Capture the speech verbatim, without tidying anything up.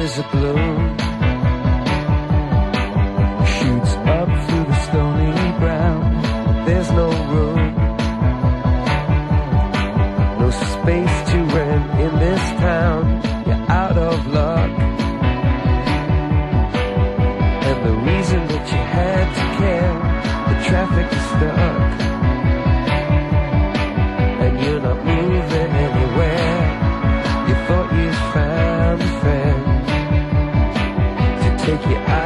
is a balloon, shoots up through the stony ground. There's no room, no space to rent in this town. You're out of luck, and the reason that you had to care, the traffic is stuck, and you're not moving anywhere. You thought you found a friend to take you out